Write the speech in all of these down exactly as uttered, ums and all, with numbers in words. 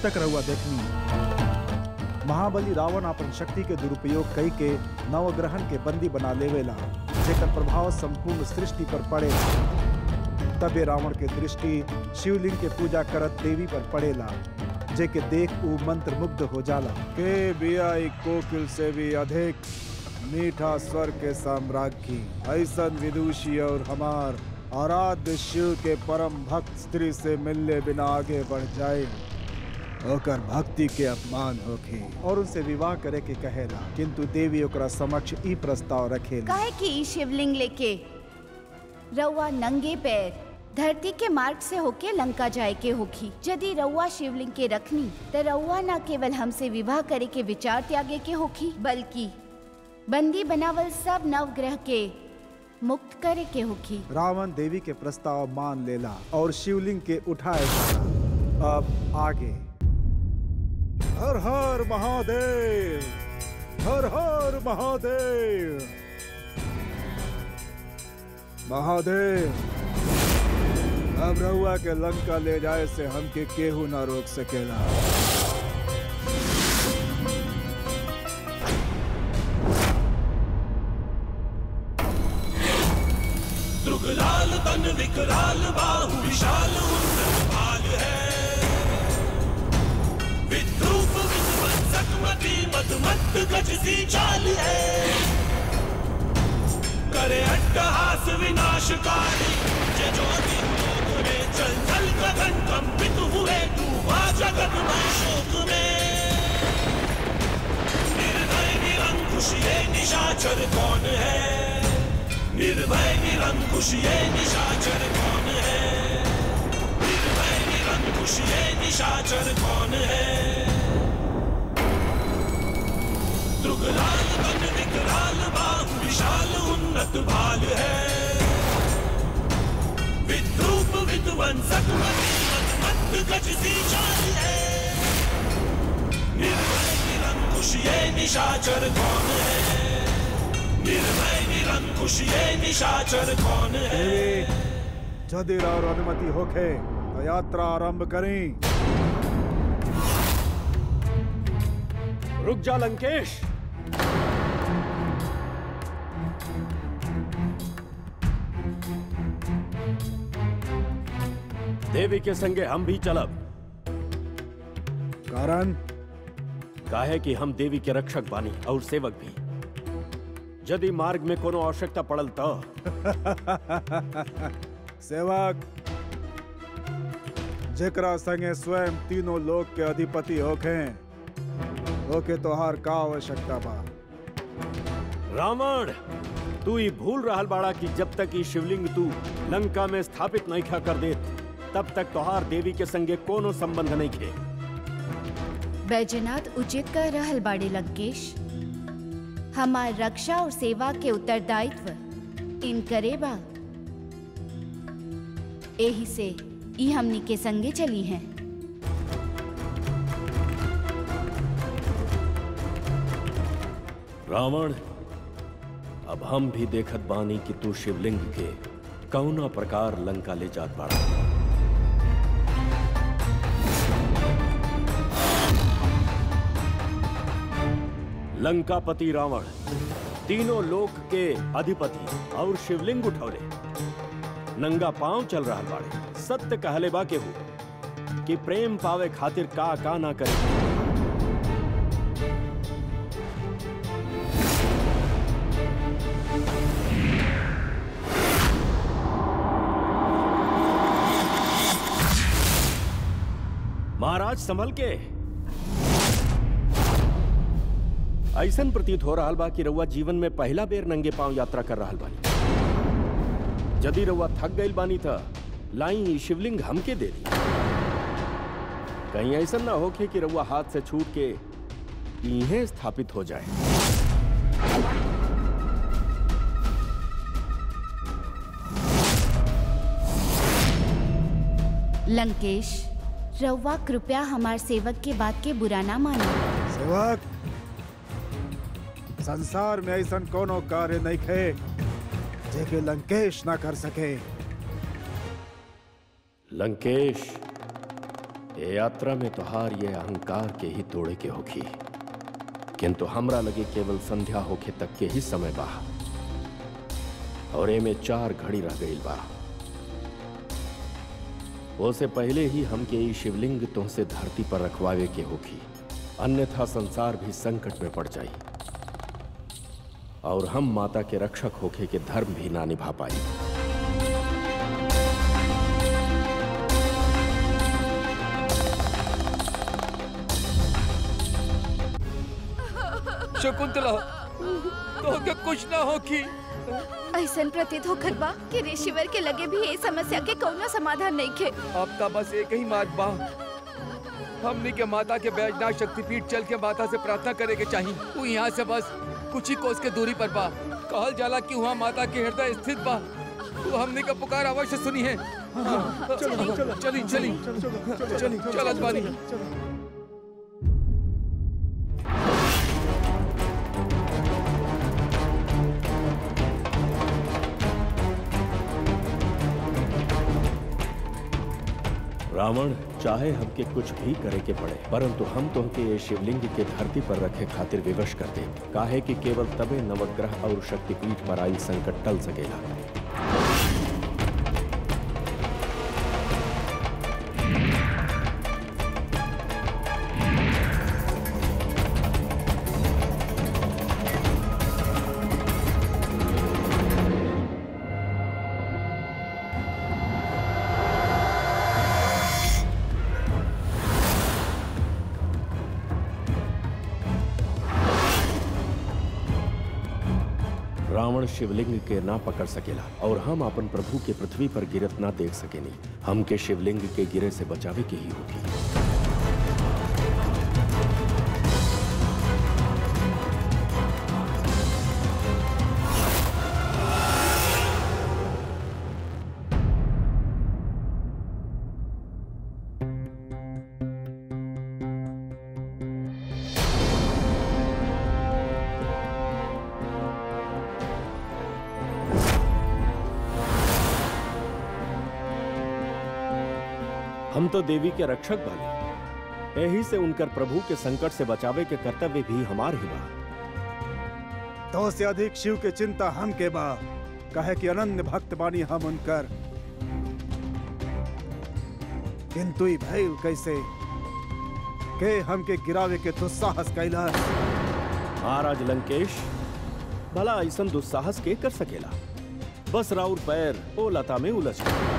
तक रहुआ देखनी महाबली रावण अपन शक्ति के दुरुपयोग कई के नवग्रहण के बंदी बना लेवेला, जेकर प्रभाव संपूर्ण सृष्टि पर पड़े। तबे रावण के दृष्टि शिवलिंग के पूजा करत देवी पर पड़ेला, जेके देख ऊ मंत्र मुग्ध हो जाला। के बियाई कोकिल से भी अधिक मीठा स्वर के साम्राज्ञी, ऐसन विदुषी और हमार आराध्य शिव के परम भक्त स्त्री से मिलने बिना आगे बढ़ जाए, ओकर भक्ति के अपमान होखे और उनसे विवाह करे के कहेला। किंतु देवी ओकरा समक्ष ई प्रस्ताव रखेला, काहे कि ई शिवलिंग लेके रउआ नंगे पैर धरती के मार्ग से होके लंका जाए के होखी। यदि रउआ शिवलिंग के रखनी तो रउआ न केवल हमसे विवाह करे के विचार त्यागे के होखी, बल्कि बंदी बनावल सब नवग्रह के मुक्त करे के होखी। रावण देवी के प्रस्ताव मान लेला और शिवलिंग के उठाए जाला। अब आगे। हर हर महादेव, हर हर महादेव। महादेव, अब रहुआ के लंका ले जाए से हमके केहू ना रोक सकेला। दुर्गलाल तन विकराल बाहु विशाल उन्नत भाल है, विद्रूप विध्वंसक मति मदमत्त गज सी चाल है, करे अट्टहास विनाशकारी, जे ज्योति लोक में चल चल गगन कंपित हुए, डूबा जगत में शोक में। निर्भय निरंकुश ये निशाचर कौन है, निर्भय निरंकुश ये निशाचर कौन है, निर्भय निरंकुश ये निशाचर कौन है। दुर्गलाल तन विकराल बाहु विशाल उन्नत भाल है, विद्रूप विध्वंसक मति मदमत्त गज सी चाल है, निर्भय निरंकुश ये निशाचर कौन है, निर्भय निरंकुश ये निशाचर कौन है। यदि और अनुमति होखे तो यात्रा आरंभ करें। रुक जा लंकेश, देवी के संगे हम भी चलब। कारण काहे कि हम देवी के रक्षक बानी और सेवक भी। यदि मार्ग में कोनो आवश्यकता पड़ल तो सेवक जेकरा संगे स्वयं तीनों लोक के अधिपति होखे, ओके तोहार का आवश्यकता बा? रावण, तू ही भूल रहल बाड़ा कि जब तक ये शिवलिंग तू लंका में स्थापित नहीं खा कर दे, तब तक तोहार देवी के संगे कोनो संबंध नहीं खे। बैजनाथ उचित कह रहल बाड़े लंकेश, हमार रक्षा और सेवा के उत्तरदायित्व इन करे बा, एही से ई हमनी के संगे चली हैं। रावण, अब हम भी देखत बानी कि तू शिवलिंग के कौना प्रकार लंका ले जात बाड़ा। लंकापति रावण तीनों लोक के अधिपति और शिवलिंग उठौले नंगा पांव चल रहा बाड़े। सत्य कहले बा केहू कि प्रेम पावे खातिर का का ना करे। महाराज संभल के। ऐसन प्रतीत हो रहा बा कि रउआ जीवन में पहला बेर नंगे पांव यात्रा कर रहा बानी। यदि रउआ थक गईल बानी था लाई शिवलिंग हमके दे दी। कहीं ऐसा ना हो कि रउआ हाथ से छूट के इन्हें स्थापित हो जाए। लंकेश, रउआ कृपया हमार सेवक के बात के बुरा ना मानो। सेवक, संसार में ऐसा कोनो कार्य नहीं खे जेके लंकेश ना कर सके। लंकेश, ये यात्रा में तोहार ये अहंकार के ही तोड़े के होगी, किंतु हमरा लगे केवल संध्या होके तक के ही समय बा और ए में चार घड़ी रह गई बा। वो से पहले ही हमके ये शिवलिंग तुमसे धरती पर रखवावे के होगी, अन्यथा संसार भी संकट में पड़ जाई और हम माता के रक्षक होके के धर्म भी ना निभा पाई। शकुंतला, तो क्या कुछ ना हो कि ऐसन प्रतीत होकर बा कि ऋषिवर के लगे भी ये समस्या के कोनो समाधान नहीं खे। अब का बस एक ही मार्ग बा, हमने के माता के बैजनाथ शक्तिपीठ चल के माता से प्रार्थना करे के चाहिए। तू यहाँ से बस कुछ ही कोस के दूरी पर बा। कहल जाला कि वहाँ माता के हृदय स्थित बा। तू हमने का पुकार अवश्य सुनी है। चली चली चली चल अजबानी। रावण चाहे हमके कुछ भी करे के पड़े, परंतु हम तुमके ये शिवलिंग के धरती पर रखे खातिर विवश करते, काहे कि केवल तबे नवग्रह और शक्तिपीठ पर आई संकट टल सकेला। रावण शिवलिंग के ना पकड़ सकेला और हम अपन प्रभु के पृथ्वी पर गिरत ना देख सकेनी। हमके शिवलिंग के गिरे से बचावे की ही होगी। हम तो देवी के रक्षक बने, यही से उनकर प्रभु के संकट से बचावे के कर्तव्य भी हमार ही बा। तो से अधिक शिव के चिंता हम के बा, कहे कि अनन्य भक्त बानी हम उनकर। किंतु ई भइल कैसे के हमके गिरावे के दुस्साहस कैला। महाराज लंकेश, भला ऐसन दुस्साहस के कर सकेला? बस राउर पैर ओ लता में उलझ गए।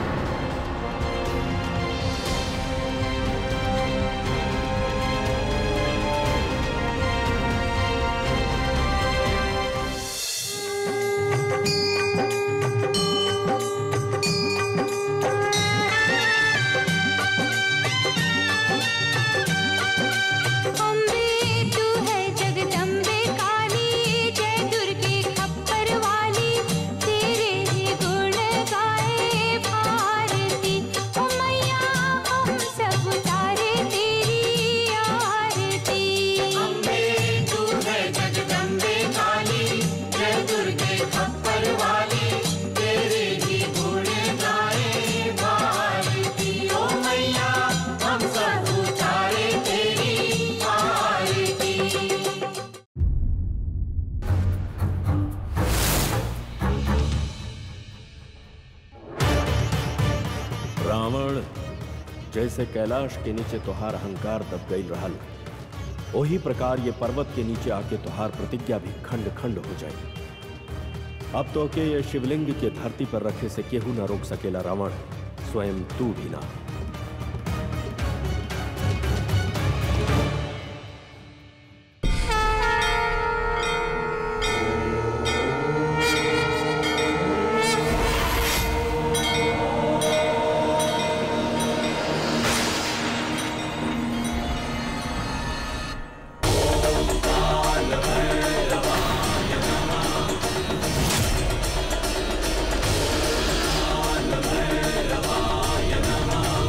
जैसे कैलाश के नीचे तोहार अहंकार दब गई रहल, वही प्रकार ये पर्वत के नीचे आके तोहार प्रतिज्ञा भी खंड खंड हो जाए। अब तो के ये शिवलिंग के धरती पर रखे से केहू न रोक सकेला रावण, स्वयं तू भी ना। Bhojpuri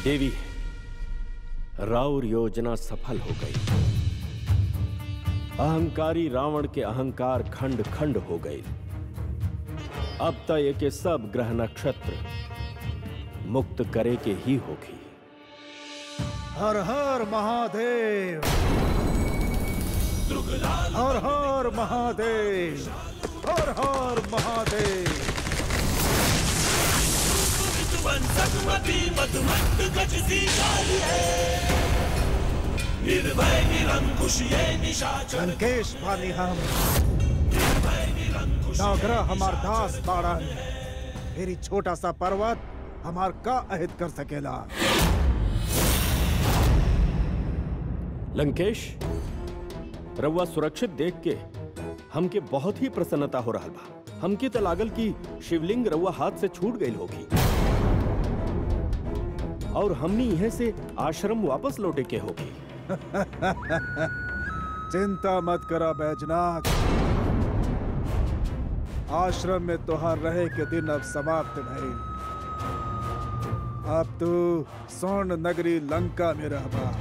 देवी, राउर योजना सफल हो गई। अहंकारी रावण के अहंकार खंड खंड हो गए। अब तक के सब ग्रह नक्षत्र मुक्त करे के ही होगी। हर हर महादेव, हर हर महादेव, हर हर महादेव। निर्भय निरंकुश ये निशाचर, लंकेश बानी हम, नागरा हमार दास बाड़न। मेरी छोटा सा पर्वत हमार का अहित कर सकेला। लंकेश, रउआ सुरक्षित देख के हमके बहुत ही प्रसन्नता हो रहा बा। हमके तो लागल कि शिवलिंग रउआ हाथ से छूट गई होगी और हमनी यहीं से आश्रम वापस लौटे के होगी। चिंता मत करा बैजनाथ, आश्रम में तोहार रहे के दिन अब समाप्त भइल। अब तू स्वर्ण नगरी लंका में रहबा।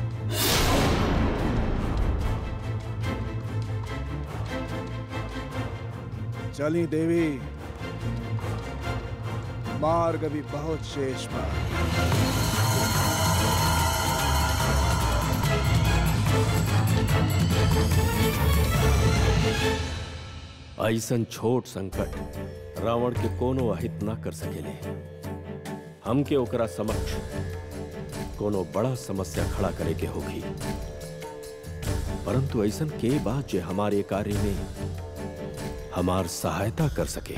चली देवी, मार्ग भी बहुत शेष बा। ऐसन छोट संकट रावण के कोनो अहित ना कर सकेले। हमके ओकरा समक्ष कोनो बड़ा समस्या खड़ा करे के होगी, परंतु ऐसन के बात जे हमारे कार्य में हमार सहायता कर सके।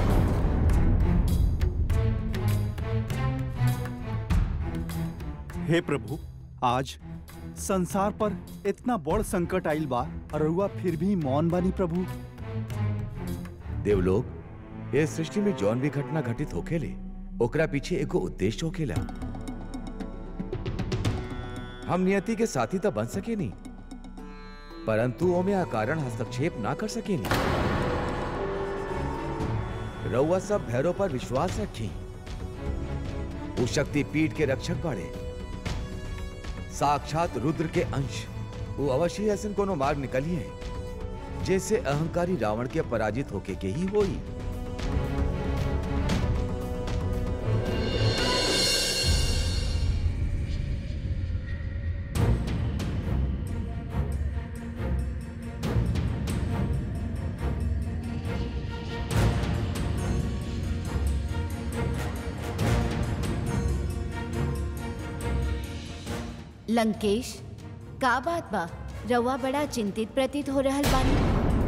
हे प्रभु, आज संसार पर इतना बड़ संकट आइल बा और रउआ फिर भी मौन बानी प्रभु। देवलोक, ये सृष्टि में जौन भी घटना घटित होखेले ओकरा पीछे एको उद्देश्य होखेला। हम नियति के साथी तो बन सके नहीं, परंतु ओमे अकारण हस्तक्षेप ना कर सके नहीं। रउआ सब भैरव पर विश्वास रखी। वो शक्ति पीठ के रक्षक बाड़े, साक्षात रुद्र के अंश। वो अवश्य ऐसा कोनो मार्ग निकली है जैसे अहंकारी रावण के पराजित होके के ही होई। लंकेश, का बात बा? रउआ बड़ा चिंतित प्रतीत हो रहल बानी।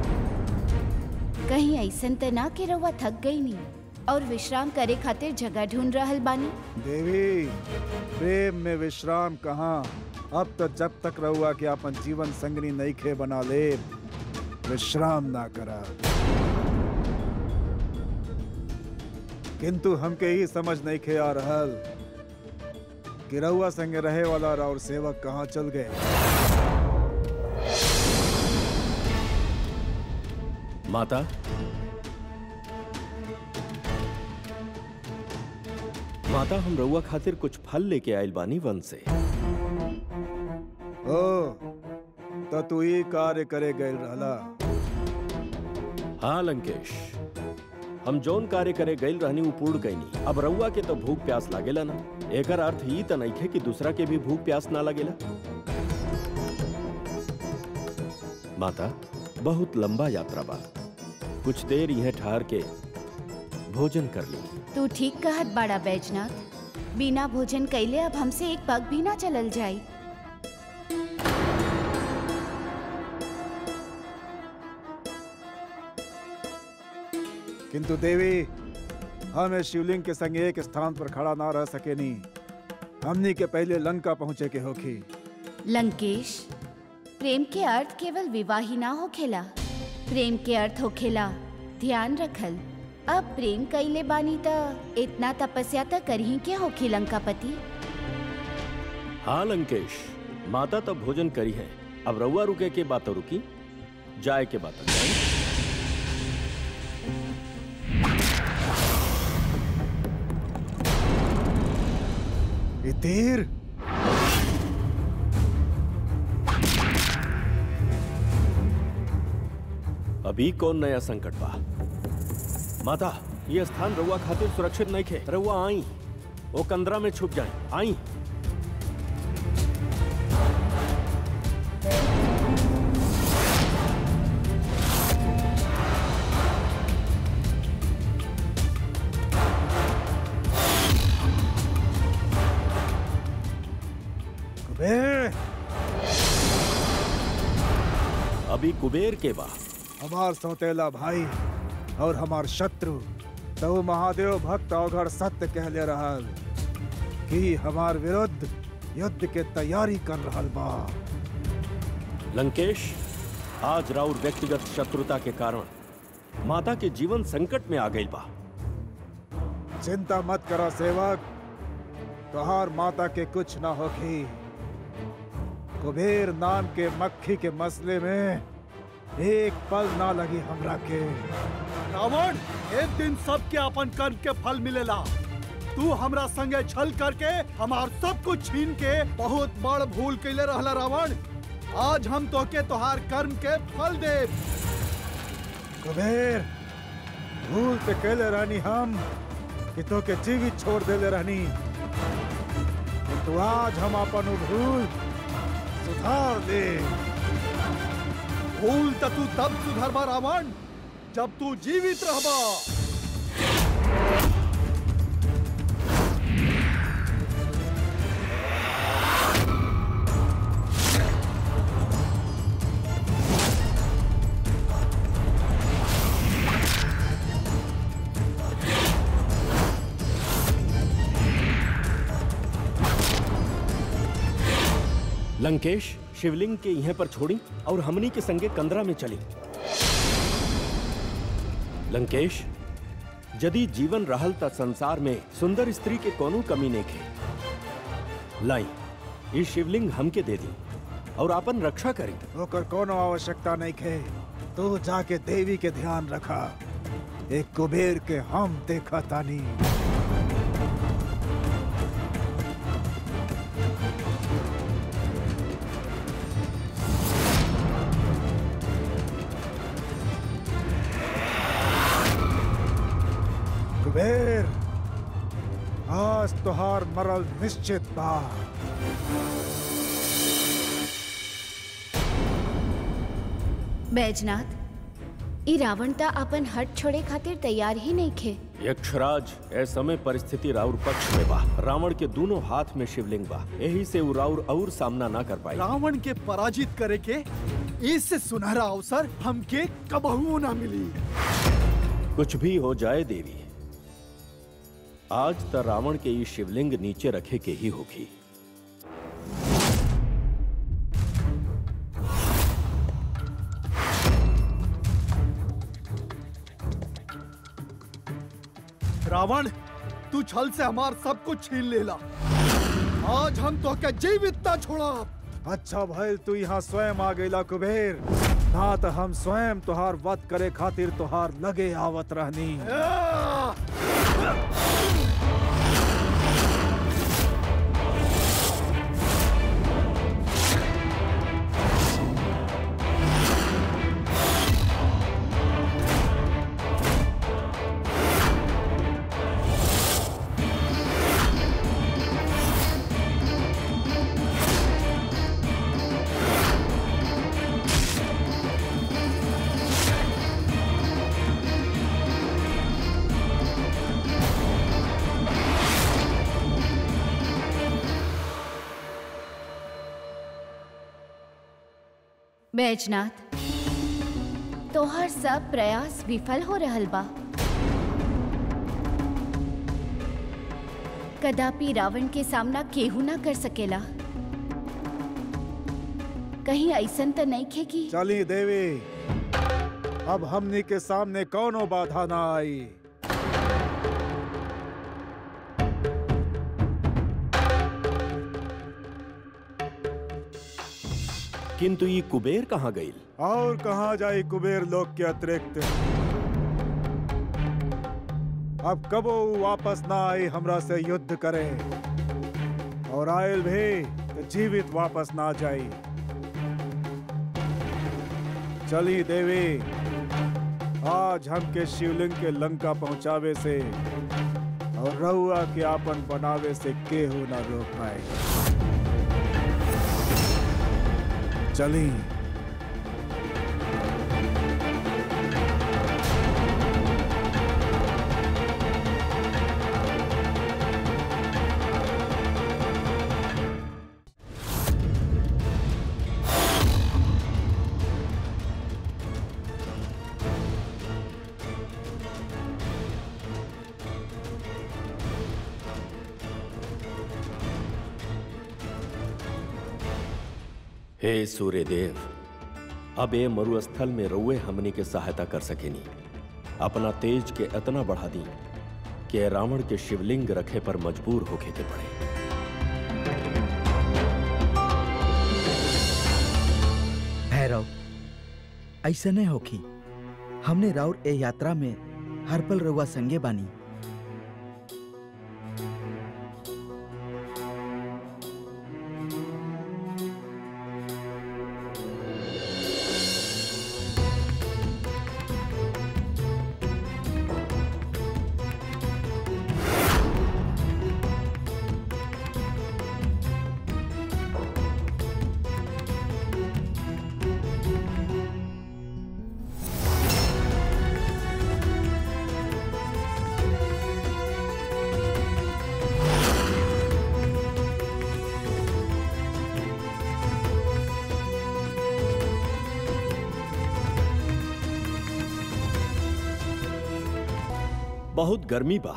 कहीं ऐसन त ना कि रउआ थक गई नी और विश्राम करे खातिर जगह ढूंढ रहल बानी। देवी, प्रेम में विश्राम कहाँ? अब तो जब तक रहुआ के अपन जीवन संगनी नईखे बना ले, विश्राम ना करा। किंतु हमके ही समझ नईखे आ रहल कि रहुआ संगे रहे वाला राउर सेवक कहाँ चल गए। माता, माता हम रउआ खातिर कुछ फल लेके आइल बानी वन से। ओ, तो तू ही कार्य करे गए रहला। हाँ लंकेश, हम जौन कार्य करे गइल रहनी वो पूर्ण गईनी। अब रउआ के तो भूख प्यास लागेला ना। एकर अर्थ ही त नइखे कि दूसरा के भी भूख प्यास ना लगेला। माता, बहुत लंबा यात्रा बा, कुछ देर यह ठहर के भोजन कर ली। तू ठीक कहत बाड़ा बैजनाथ, बिना भोजन कैले अब हमसे एक पग भी ना चलल जाई। किंतु देवी, हमें शिवलिंग के संग एक स्थान पर खड़ा ना रह सके नहीं। हमनी के पहले लंका पहुंचे के होखी। लंकेश, प्रेम के अर्थ केवल विवाह ही ना होखेला। प्रेम के अर्थ होखेला ध्यान रखल। अब प्रेम कैले बानी त इतना तपस्या त करही के होखी लंकापति। हाँ लंकेश, माता तो भोजन करी है। अब रउआ रुके के बात रुकी, जाए के बात जाए। तीर। अभी कौन नया संकट बा? माता, ये स्थान रउआ खातिर सुरक्षित नहीं खे। रउआ आई, वो कंदरा में छुप जाए। आई। कुबेर, अभी कुबेर के बा हमार सौतेला भाई और हमार शत्रु तो महादेव भक्त अवघड़ सत्य कहले रहल कि हमार विरुद्ध युद्ध के तैयारी कर रहल बा। लंकेश, आज राउर व्यक्तिगत शत्रुता के कारण माता के जीवन संकट में आ गई बा। चिंता मत करो सेवक, तोहार माता के कुछ ना होगी। कुबेर नाम के मक्खी के मसले में एक पल ना लगी हमरा के। रावण, एक दिन सबके अपन कर्म के फल मिलेला। तू हमरा संगे छल करके हमार सब कुछ छीन के बहुत बड़ भूल कैले रहला रावण। आज हम तोके तोहार कर्म के फल देब। कुबेर, भूल पे कैले रहनी हम कि तो के जीवित छोड़ देले रहनी, किंतु आज हम अपन भूल सुधार ले। भूल त तू तब सुधरबा रावण जब तू जीवित रहबा। लंकेश, शिवलिंग के यहाँ पर छोड़ी और हमनी के संगे कंदरा में चली। लंकेश, यदि जीवन रहल त संसार में सुंदर स्त्री के कोनो कमी नहीं खे। लाई, ये शिवलिंग हमके दे दी और अपन रक्षा करी। ओकर कोनो आवश्यकता नहीं खे। तू जाके देवी के ध्यान रखा। एक कुबेर के हम देखा तानी। कुबेर, आज तोहार मरल निश्चित बा। बैजनाथ, ई रावण ता अपन हट छोड़े खातिर तैयार ही नहीं खे। यक्षराज, ए समय परिस्थिति राउर पक्ष में बा। रावण के दोनों हाथ में शिवलिंग बा, यही से वो राउर और सामना ना कर पाई। रावण के पराजित करे के इससे सुनहरा अवसर हमके कबहू ना मिली। कुछ भी हो जाए देवी, आज त रावण के ये शिवलिंग नीचे रखे के ही होगी। रावण, तू छल से हमार सब कुछ छीन लेला। आज हम तो के जीवित ना छोड़ा। अच्छा भाई, तू यहाँ स्वयं आ गईला कुबेर, ना तो हम स्वयं तुहार वध करे खातिर तुहार लगे आवत रहनी। बैजनाथ, तोहर सब प्रयास विफल हो रहल बा। कदापि रावण के सामना केहू ना कर सकेला। कहीं ऐसन तो नहीं खे कि चली देवी, अब हमनी के सामने कौनो बाधा ना आई। किंतु ये कुबेर कहाँ गई? और कहाँ जाई कुबेर लोक के अतिरिक्त। अब कबो वापस ना आई हमरा से युद्ध करे। और आयल भी तो जीवित वापस ना जाई। चली देवी, आज हमके शिवलिंग के लंका पहुंचावे से और रउआ के आपन बनावे से केहू ना रोक पाए। चली। हे सूर्यदेव, अब ये मरुस्थल में रउए हमनी के सहायता कर सकेनी। अपना तेज के इतना बढ़ा दी कि रावण के शिवलिंग रखे पर मजबूर होके के पड़े। भैरव, ऐसा नहीं होखी। हमने राउर ए यात्रा में हर पल रउआ संगे बानी। बहुत गर्मी बा।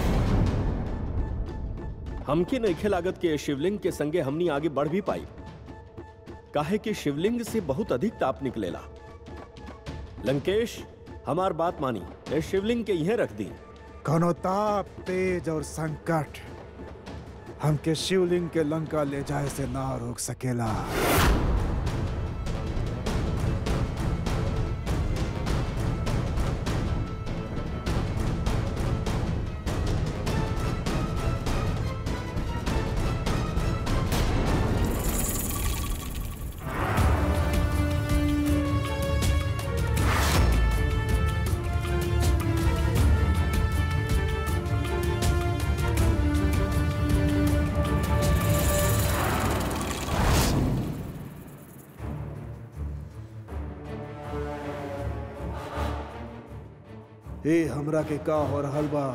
हमके नइखे लागत के शिवलिंग के संगे हमनी आगे बढ़ भी पाई, काहे कि शिवलिंग से बहुत अधिक ताप निकलेला। लंकेश, हमार बात मानी, ए शिवलिंग के यहीं रख दी। कोनो ताप, तेज और संकट हमके शिवलिंग के लंका ले जाए से ना रोक सकेला। ए हमरा के का हो रहल बा?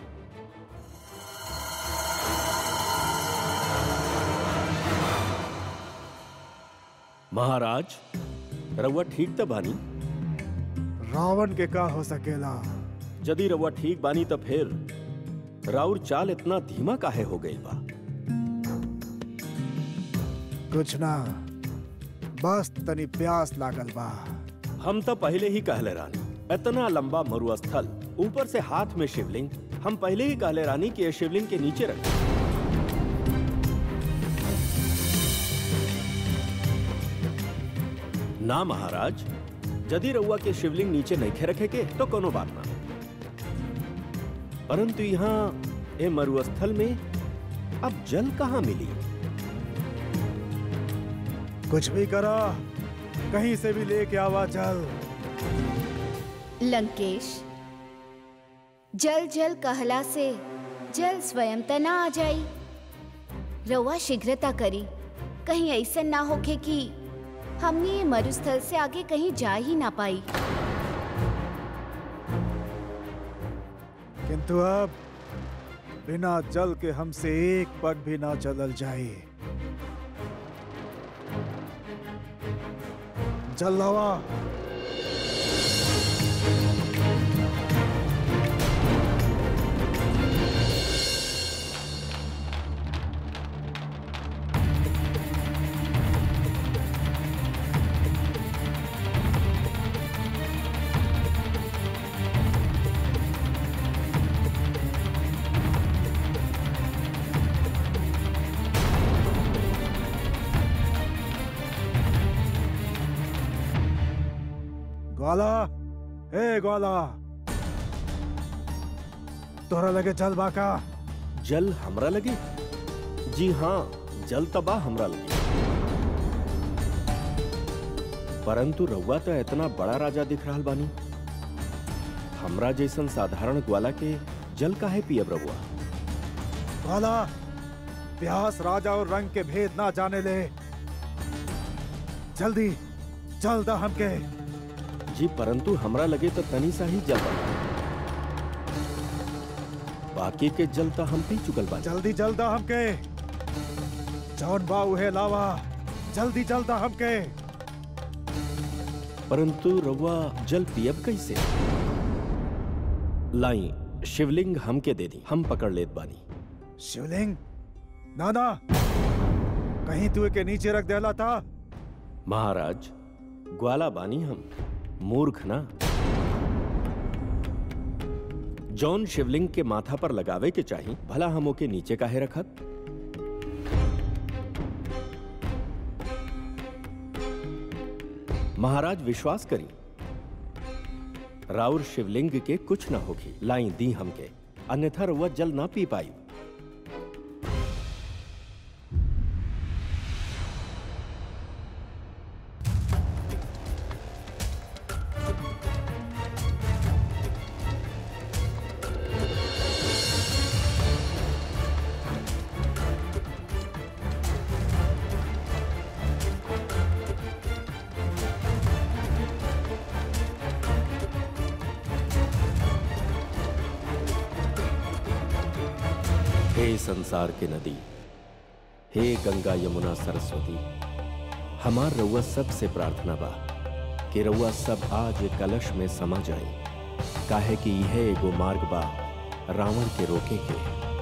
महाराज, रउआ ठीक त बानी? रावण के का हो सकेला? यदि रउआ ठीक बानी तो फिर राउर चाल इतना धीमा काहे हो गई बा? कुछ ना, बस तनी प्यास लागल बा। हम तो पहले ही कहले रानी, इतना लंबा मरुस्थल, ऊपर से हाथ में शिवलिंग। हम पहले ही कहले रानी कि ये शिवलिंग के नीचे रख। ना महाराज, यदि रउआ के शिवलिंग नीचे नहीं रखे के तो कोनो बात ना, परंतु यहाँ ए मरुस्थल में अब जल कहाँ मिली? कुछ भी करा, कहीं से भी लेके आवा जल। लंकेश, जल जल कहला से जल स्वयं तना आ जाई। रउआ शीघ्रता करी, कहीं ऐसा ना होके कि हमने ये मरुस्थल से आगे कहीं जा ही ना पाई। किंतु अब बिना जल के हमसे एक पग भी ना चलल जाए। जल लावा। ग्वाला, ए ग्वाला, तोरा लगे जल बाका? जल हमरा लगे? जी हाँ, जल तबा हमरा लगे, परंतु रउआ तो इतना बड़ा राजा दिख रहा बानी, हमरा जैसन साधारण ग्वाला के जल काहे पियब रउआ? ग्वाला प्यास राजा और रंग के भेद ना जाने ले, जल्दी जल्द हमके। जी परंतु हमरा लगे तो तनी सा ही जल बा, बाकी के जल तो हम पी चुकल बा। जल्दी जल्द हमके, जौन बा उहे लावा, जल्दी जल्द हमके। परंतु रउआ जल पियब कैसे? लाई शिवलिंग हमके दे दी, हम पकड़ लेत बानी। शिवलिंग? नाना, कहीं तू के नीचे रख देला था। महाराज ग्वाला बानी हम, मूर्ख ना। जौन शिवलिंग के माथा पर लगावे के चाहिए, भला हम ओके नीचे काहे रखत? महाराज विश्वास करी, राउर शिवलिंग के कुछ ना होगी। लाई दी हमके, अन्यथा रउआ जल ना पी पाई। हे संसार के नदी, हे गंगा यमुना सरस्वती, हमार रउआ सबसे प्रार्थना बा कि रउआ सब आज एक कलश में समा जाए, काहे कि यह एगो मार्ग बा रावण के रोके के।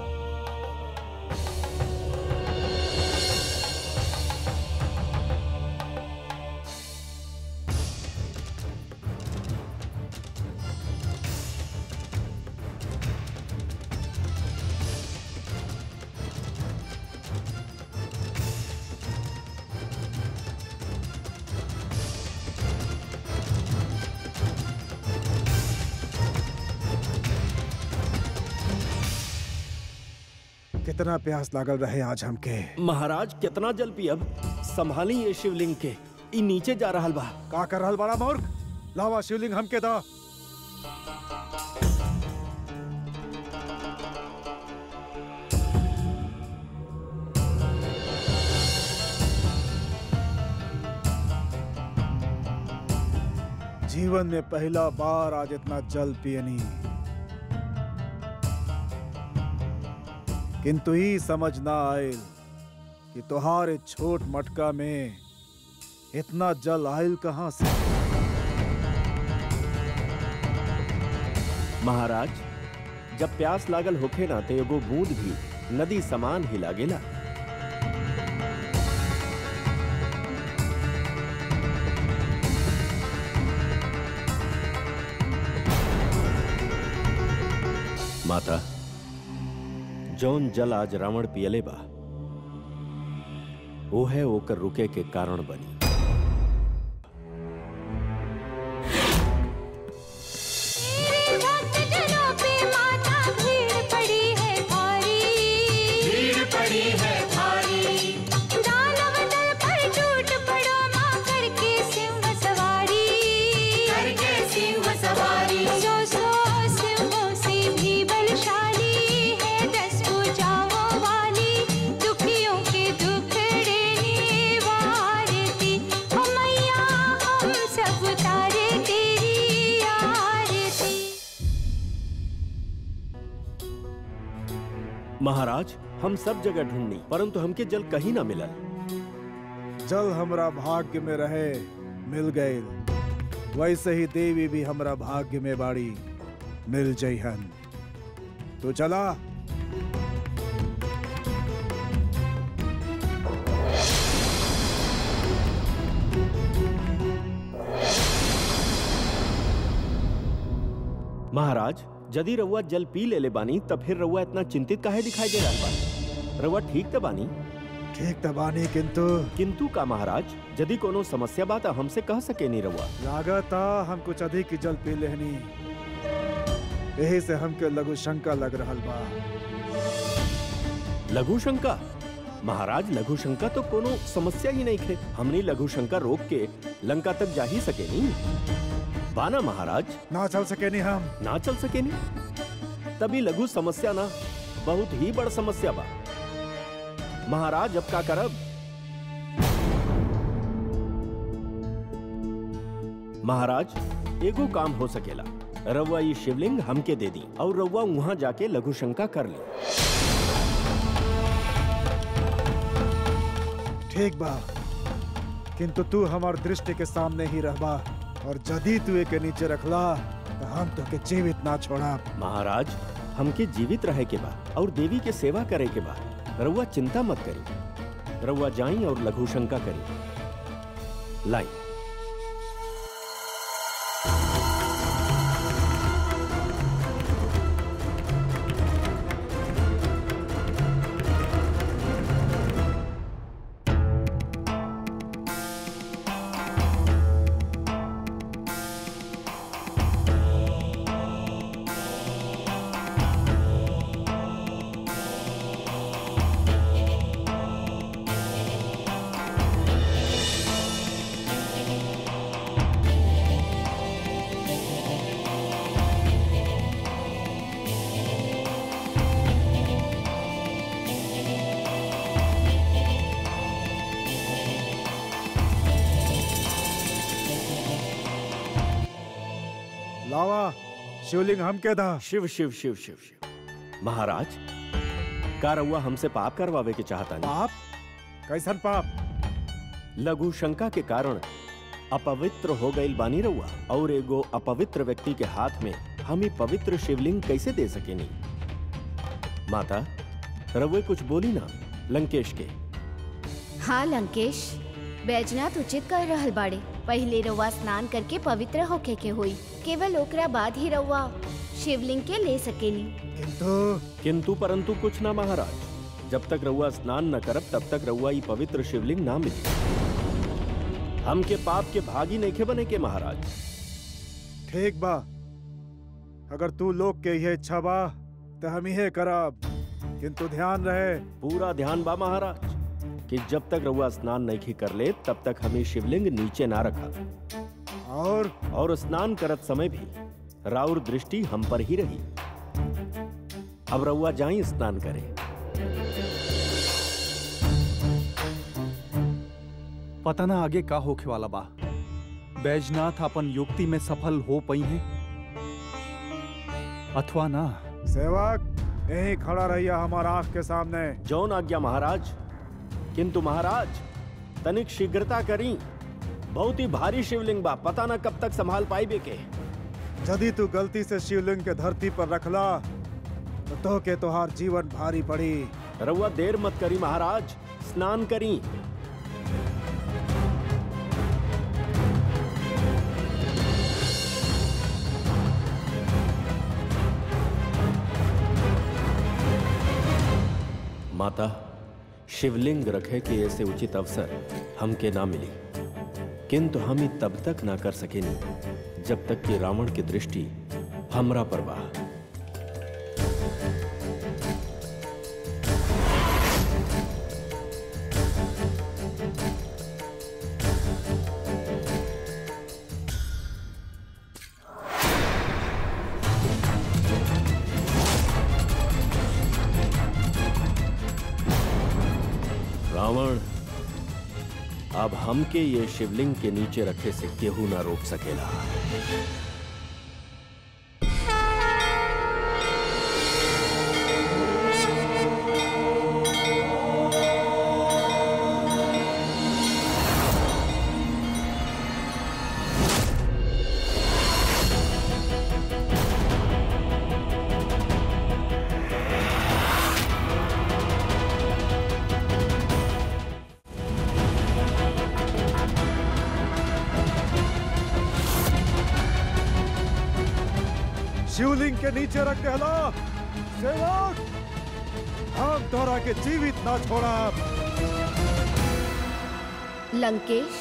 कितना प्यास लागल रहे आज हमके। महाराज कितना जल पियब, संभाली ये शिवलिंग के, ई नीचे जा रहा बा। का कर रहल बड़ा मूर्ख? लावा शिवलिंग हमके दा। जीवन में पहला बार आज इतना जल पियनी, किंतु ही समझ ना आयल कि तुहारे छोट मटका में इतना जल आयल कहां से। महाराज जब प्यास लागल होखे ना तो एगो बूंद भी नदी समान ही लागेला। माता, जौन जल आज रावण पियले बा, वो है ओकर रुके के कारण बनी। महाराज हम सब जगह ढूंढनी, परंतु हमके जल कहीं ना मिलल। जल हमरा भाग्य में रहे, मिल गए। वैसे ही देवी भी हमरा भाग्य में बाड़ी, मिल जइहन। तो चला। महाराज यदि रउआ जल पी ले ले बानी, तब फिर रउआ इतना चिंतित काहे दिखाई दे रहा बा? रउआ ठीक तो बानी? ठीक तो बानी, किंतु किंतु का महाराज? यदि कोनो समस्या बात हमसे कह सके नहीं रउआ। लागता हम कुछ अधिक ही जल पी लेनी, यही से हमके लघु शंका लग रहा बा। लघु शंका? महाराज लघु शंका तो कोनो समस्या ही नहीं थे। हमने लघु शंका रोक के लंका तक जा ही सके नहीं। बाना महाराज ना चल सके नहीं हम ना चल सके नहीं तभी लघु समस्या ना बहुत ही बड़ समस्या बा। महाराज अब का करब? महाराज एगो काम हो सकेला, रउआ ये शिवलिंग हमके दे दी और रउआ वहां जाके लघु शंका कर ली। ठीक बा, किंतु तू हमार दृष्टि के सामने ही रहबा और जदी तू एक नीचे रखला तो हम तो के जीवित ना छोड़ा। महाराज हमके जीवित रहे के बा और देवी के सेवा करे के बा। रउआ चिंता मत करी, रउआ जाई और लघु शंका करी। लाई लावा शिवलिंग हम के दा। शिव शिव शिव शिव शिव। महाराज का रउआ हमसे पाप करवावे के चाहता नहीं? पाप? कैसन पाप? लघु शंका के कारण अपवित्र हो गई बानी रउआ और एगो अपवित्र व्यक्ति के हाथ में हम ही पवित्र शिवलिंग कैसे दे सके नहीं? माता रउए कुछ बोली ना लंकेश के। हाँ लंकेश, बैजनाथ उचित कर रहल बाड़े। पहले रउआ स्नान करके पवित्र होके के होई, केवल ओकरा बाद ही रउआ शिवलिंग के ले सकेनी। किंतु किंतु परंतु कुछ ना महाराज, जब तक रउआ स्नान न करब तब तक रउआ ये पवित्र शिवलिंग ना मिली। हमके पाप के भागी नहीं बने के महाराज। ठीक बा, अगर तू लोग के ये इच्छा बा तो हम ही करब, किंतु ध्यान रहे। पूरा ध्यान बा महाराज कि जब तक रउआ स्नान नहीं कर ले तब तक हमें शिवलिंग नीचे ना रखा और और स्नान करत समय भी राउर दृष्टि हम पर ही रही। अब रउआ जाई स्नान करें। पता ना आगे का होखे वाला बा। बैजनाथ अपन युक्ति में सफल हो पई हैं अथवा ना। सेवक यहीं खड़ा रहिया हमारा आंख के सामने। जौन आज्ञा महाराज। किंतु महाराज तनिक शीघ्रता करी, बहुत ही भारी शिवलिंग बा, पता ना कब तक संभाल पाइबे के। यदि तू गलती से शिवलिंग के धरती पर रखला तो तो के तोहार जीवन भारी पड़ी। रउआ देर मत करी महाराज, स्नान करी। माता शिवलिंग रखे के ऐसे उचित अवसर हमके ना मिली, किंतु हम ही तब तक ना कर सके नहीं जब तक कि रावण की दृष्टि हमरा पर बा। रावण अब हमके ये शिवलिंग के नीचे रखे से केहू ना रोक सकेला। शिवलिंग के नीचे रख देला। सेवक हम तोरा के जीवित ना छोड़ा। लंकेश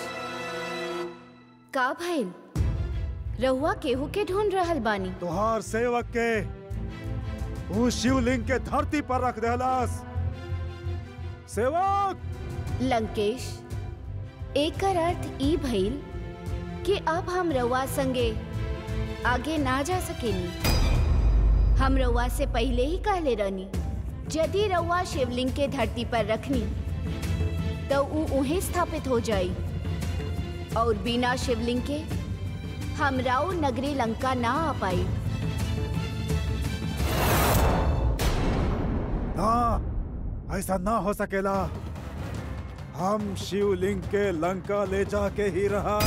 का भइल? रहुआ केहू के ढूंढ रहल बानी? तोहार सेवक के वो शिवलिंग के धरती पर रख देहलास। सेवक। लंकेश, एकर अर्थ ई भइल कि अब हम रउआ संगे आगे ना जा सकेनी। हम रउआ से पहले ही कहले रहनी, यदि रउआ शिवलिंग के धरती पर रखनी तो ऊ उन्हें स्थापित हो जाई, और बिना शिवलिंग के हम राव नगरी लंका ना आ पाई। ना, ऐसा ना हो सकेला। हम शिवलिंग के लंका ले जाके ही रहा।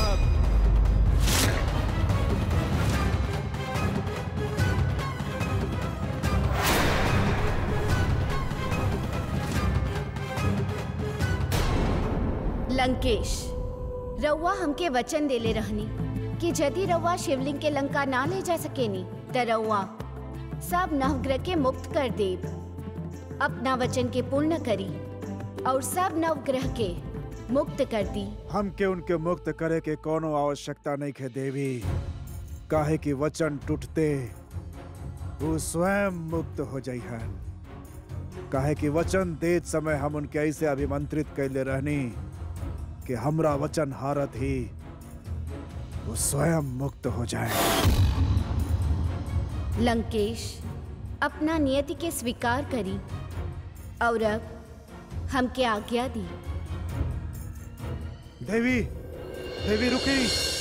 लंकेश, रउआ हमके वचन देले रहनी कि यदि रउआ शिवलिंग के लंका ना ले जा सकेनी तो रउआ सब नवग्रह के मुक्त कर देब। अपना वचन के पूर्ण करी और सब नवग्रह के मुक्त कर दी। हमके उनके मुक्त करे के कोनो आवश्यकता नहीं है देवी, काहे कि वचन टूटते वो स्वयं मुक्त हो जाइहन। काहे कि वचन देत समय हम उनके ऐसे अभिमंत्रित कैले रहनी कि हमरा वचन हारत ही वो स्वयं मुक्त हो जाए। लंकेश, अपना नियति के स्वीकार करी और अब हमके आज्ञा दी। देवी, देवी रुकी।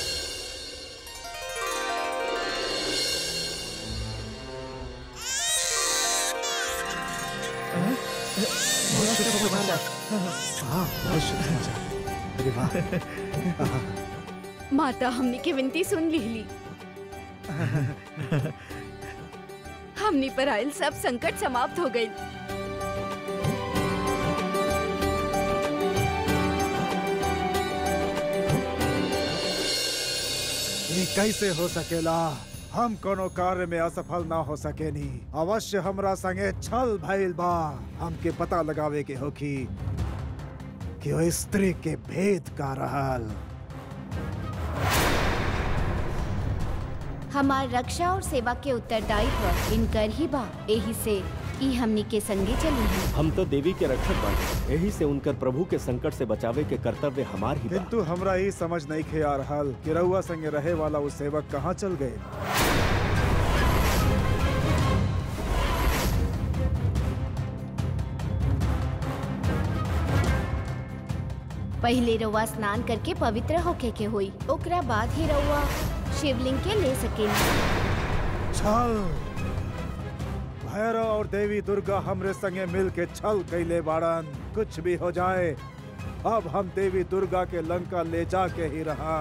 हाँ, बहुत शुक्रिया। अरे वाह। माता हमनी के विनती सुन ली। हमनी पर आयल सब संकट समाप्त हो गई। ये कैसे हो सकेला? हम कोनो कार्य में असफल ना हो सकेनी। अवश्य हमरा संगे छल भइल बा। हमके पता लगावे के होखी कि वो स्त्री के भेद का रहल। हमार रक्षा और सेवा के उत्तरदायित्व इनकर ही बा, यही से ई हमनी के संगे चली है। हम तो देवी के रक्षक बानी, यही से उनकर प्रभु के संकट से बचावे के कर्तव्य हमार ही बा। किंतु हमरा ये समझ नहीं खे आ रहल कि रउआ संगे रहे वाला वो सेवक कहाँ चल गए। पहले रउआ स्नान करके पवित्र होके के हुई, ओकरा बाद ही रउआ शिवलिंग के ले सकेली। छल, भैरव और देवी दुर्गा हमरे संगे मिल के छल कैले बाड़न। कुछ भी हो जाए, अब हम देवी दुर्गा के लंका ले जाके ही रहा।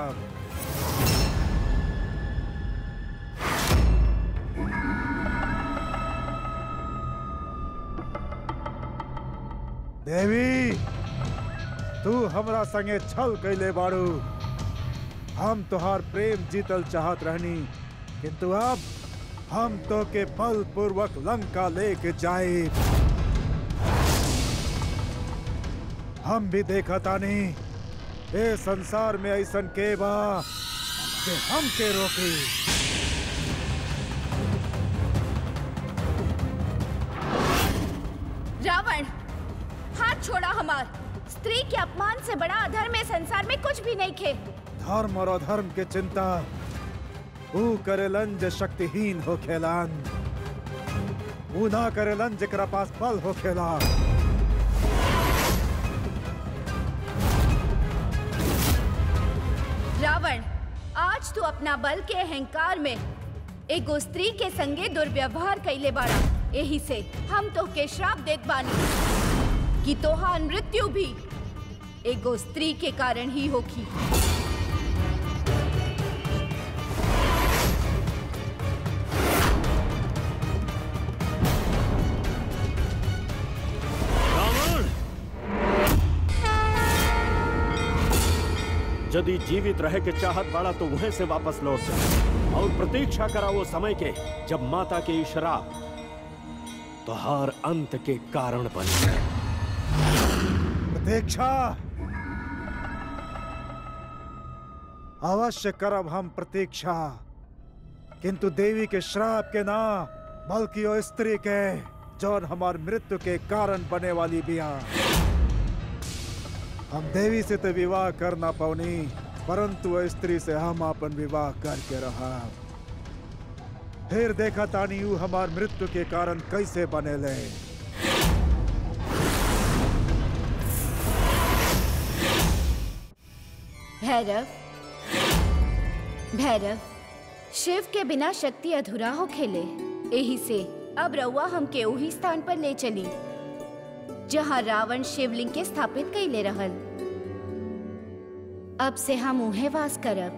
देवी, तू हमरा संगे छल कैले बाड़ू। हम तुहार प्रेम जीतल चाहत रहनी, किंतु अब हम तो के बल पूर्वक लंका लेके जाए। हम भी देखा तानी ए संसार में ऐसन के बा कि हम के रोकी। रावण, हाथ छोड़ा हमार। स्त्री के अपमान से बड़ा अधर्म में संसार में कुछ भी नहीं खे। धर्म और अधर्म के चिंता ऊ करेलन जे शक्तिहीन हो खेलन, ऊ ना करेलन जेकरा पास बल हो खेला। रावण, आज तू अपना बल के अहंकार में एगो स्त्री के संगे दुर्व्यवहार कैले बाड़ा, यही से हम तो के श्राप देत बानी कि तोहार मृत्यु भी एगो स्त्री के कारण ही होगी। यदि जीवित रहे के चाहत बाड़ा तो वहीं से वापस लौट जा और प्रतीक्षा करा वो समय के जब माता के श्राप तोहार अंत के कारण बने। प्रतीक्षा अवश्य करब हम प्रतीक्षा, किंतु देवी के श्राप के ना, बल्कि ओ स्त्री के जौन हमार मृत्यु के कारण बने वाली बिया। हम देवी से तो विवाह कर ना पौनी, परंतु स्त्री से हम अपन विवाह करके रहा। फिर देखा तानी ऊ हमार मृत्यु के कारण कैसे बनेले। भैरव, भैरव, शिव के बिना शक्ति अधूरा हो खेले। यही से अब रउआ हमके वही स्थान पर ले चली जहाँ रावण शिवलिंग के स्थापित कइले रहल। अब से हम उहे वास करब।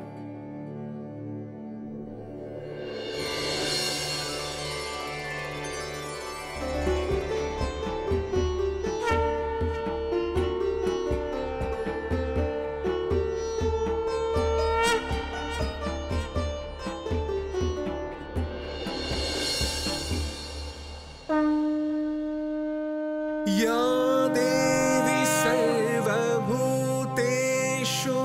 या देवी सर्वभूतेषु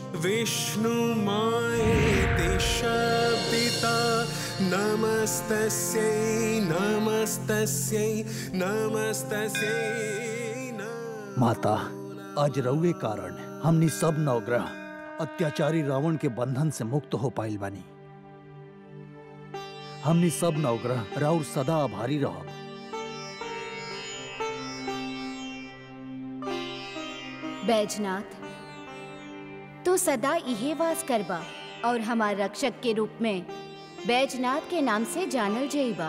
विष्णुमायेति शब्दिता नमस्तस्यै नमस्तस्यै नमस्तस्यै नमो। माता, आज रउए कारण हमनी सब नवग्रह अत्याचारी रावण के बंधन से मुक्त हो पाइल बानी। हमनी सब नवग्रह राउर सदा आभारी रहो। बैजनाथ, तो सदा इहे वास करबा और हमार रक्षक के रूप में बैजनाथ के नाम से जानल जाइबा।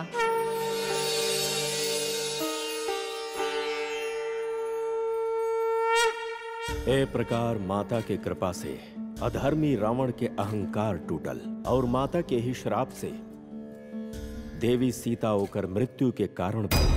ए प्रकार माता के कृपा से अधर्मी रावण के अहंकार टूटल और माता के ही श्राप से देवी सीता होकर मृत्यु के कारण बनी।